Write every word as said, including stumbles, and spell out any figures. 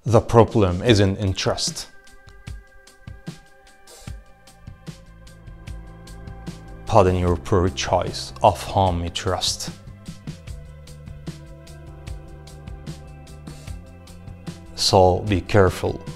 The problem isn't in trust. But in your poor choice of whom you trust. So be careful